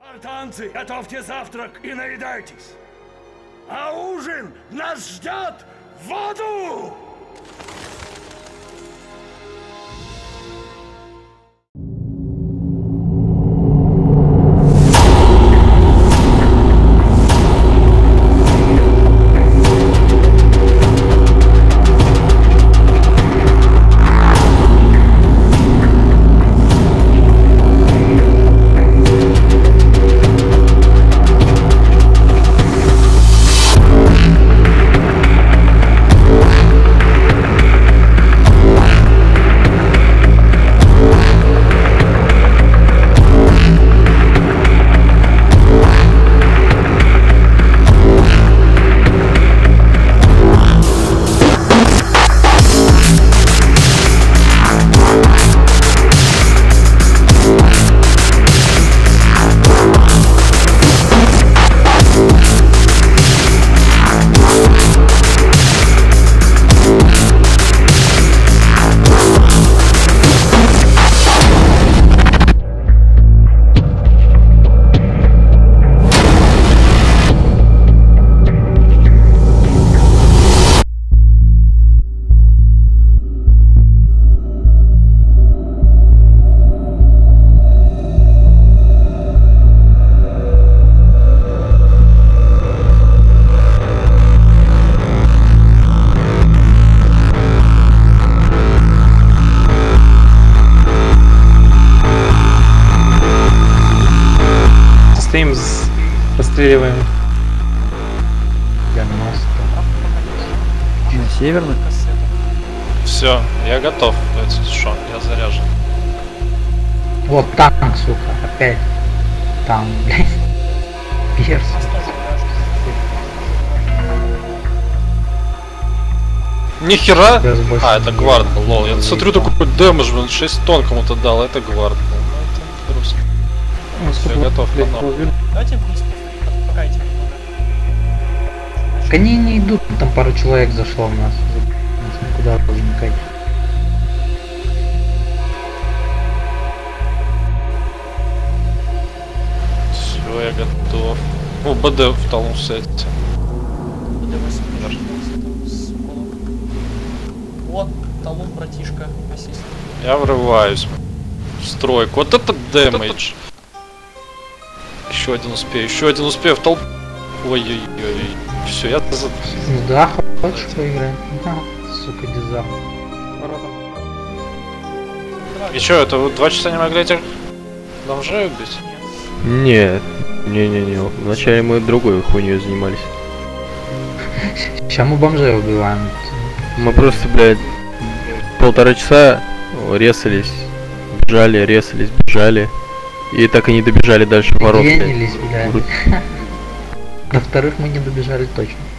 Спартанцы, готовьте завтрак и наедайтесь. А ужин нас ждет в аду! Стоим, постреливаем. На северных. Все, я готов. Это что? Я заряжен. Вот танк, сука, опять. Там, блядь. Перс. Нихера! А, это гвард был, лол. Я смотрю, такой дэмэдж, блин, 6 тонн кому-то дал, это гвард был. Ну, это русский. Все, готов, канал. Давайте вниз, покайте немного. Они не идут, там пару человек зашло у нас. Куда возникать? Все, я готов. О, БД в талон сете. Вот, талон, братишка, ассист. Я врываюсь в стройку. Вот это дэмэдж. Еще один успею в толпу. Ой-ой-ой. Все, я за... Ну да, хочешь поиграем? Сука, дизайн. И чё, это вы 2 часа не могли этих бомжей убить? Нет, не-не-не, вначале мы другой хуйней занимались. Сейчас мы бомжей убиваем. Мы просто, блядь, 1,5 часа резались, бежали, резались, бежали. И так и не добежали дальше ворот. Ленились, блядь. До вторых мы не добежали точно.